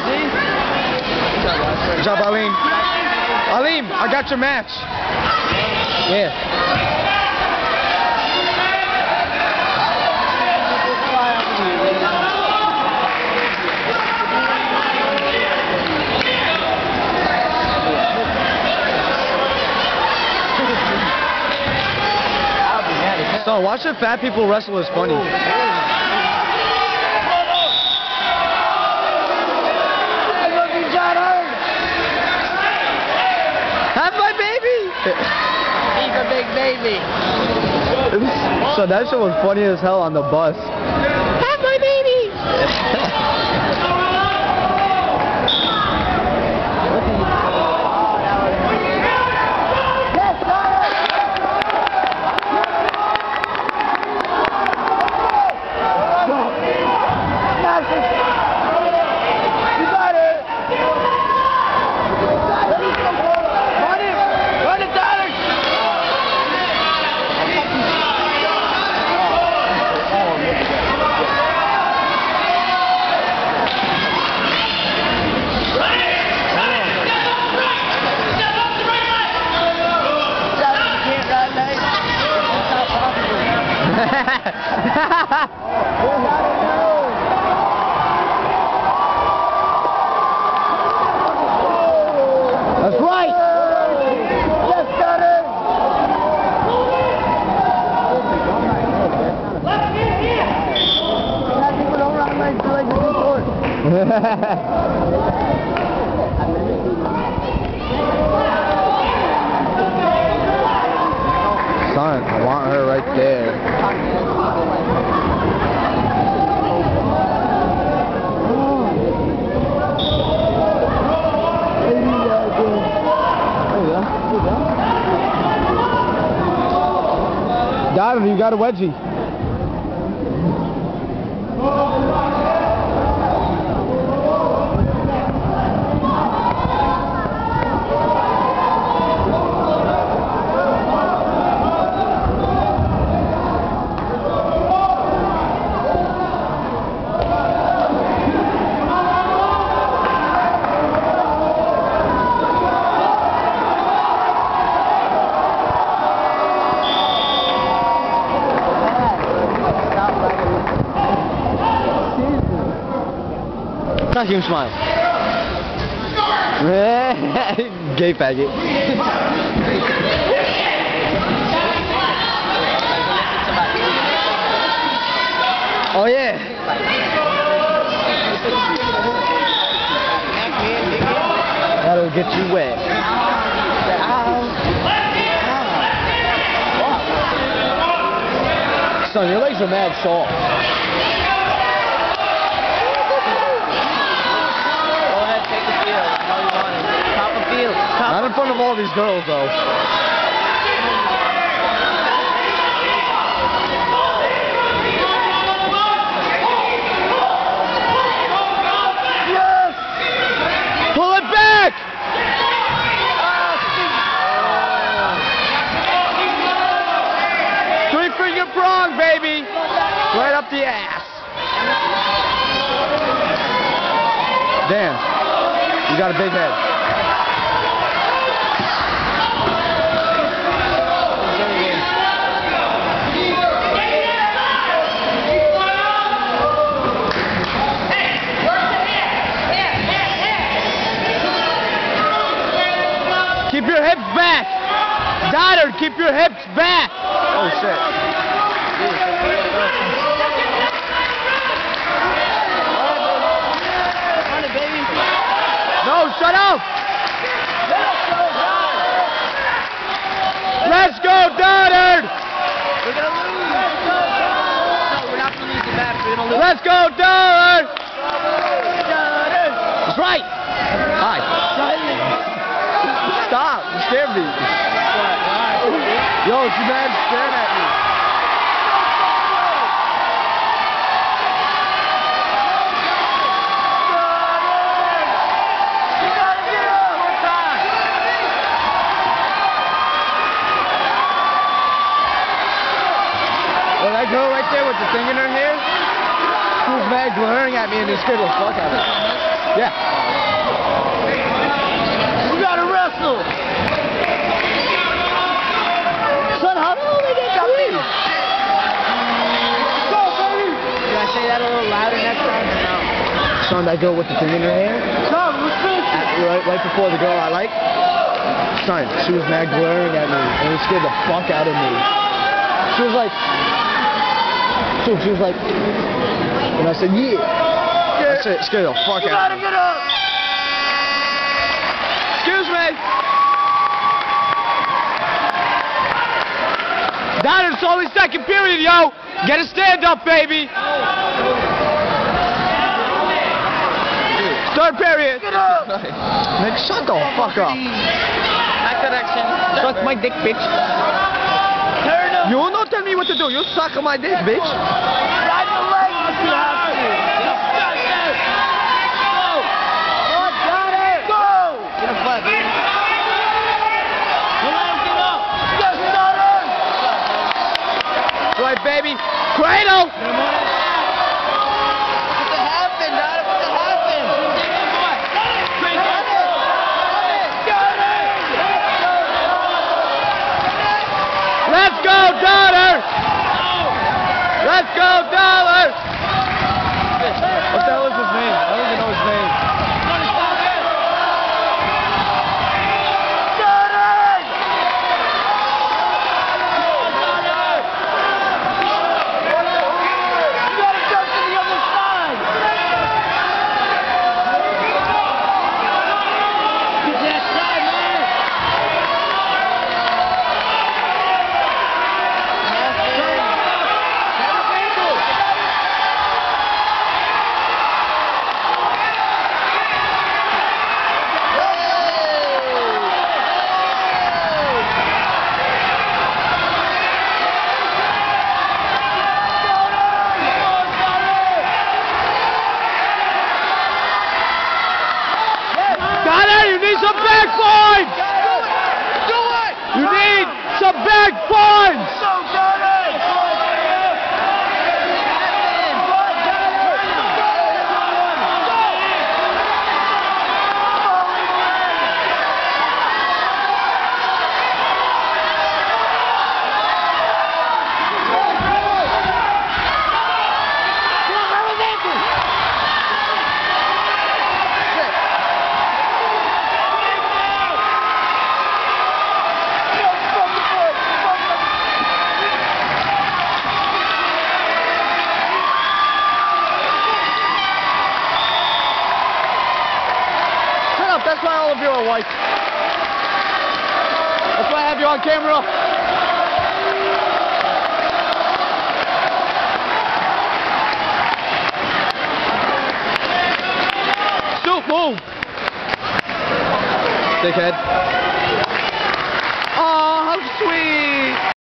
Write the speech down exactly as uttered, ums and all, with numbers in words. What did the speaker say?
Good job, Aleem. Aleem, I got your match. Yeah. So watching fat people wrestle is funny. Have my baby! He's a big baby. So that shit was funny as hell on the bus. Have my baby! That's right. Yes, got it. Son, I want her right there. Got him, you got a wedgie. Not him smile. Gay faggot. Oh yeah. That'll get you wet. Son, your legs are mad soft. Not in front of all these girls, though. Yes! Pull it back! Three finger prong, baby! Right up the ass. Damn. You got a big head. Keep your hips back. Goddard, keep your hips back. Oh, shit. No, shut up. Let's go, Goddard. We're going to lose. No, we're not going to lose the match. We're going to lose. Let's go, Goddard. That's right. Hi. Stop, you scared me. Yo, she mad staring at me. Well, that girl right there with the thing in her hair, she was mad glaring at me and it scared the fuck out of me. Yeah. that a little louder next time or no? Son, that girl with the thing in her hair? Come, let's finish it. At- right, right before the girl I like? Son, she was mad glaring at me, and it scared the fuck out of me. She was like, so she was like, and I said, yeah. That's it, scared the fuck You out gotta of me. get up. Excuse me. Dad, it's only second period, yo. Get a stand up, baby. Third period. Get up. Nick, shut the fuck up. My correction. Suck my dick, bitch. Turn up. You will not tell me what to do. You suck my dick, bitch. Ride the leg if you have to. Go. Go. Got it. Go. Get a flat, baby. Don't let him get up. Yes, daughter. Right, baby. Cradle. Let's go, Dollar! Let's go, Dollar! What the hell is his name? I don't even know his name. You gotta jump to the other side! Get that side, man! Dollar, you need some back points! Do it! You need some back points! So got it! Shut up, that's why all of you are white. That's why I have you on camera. Still move. Dickhead. Oh, how sweet.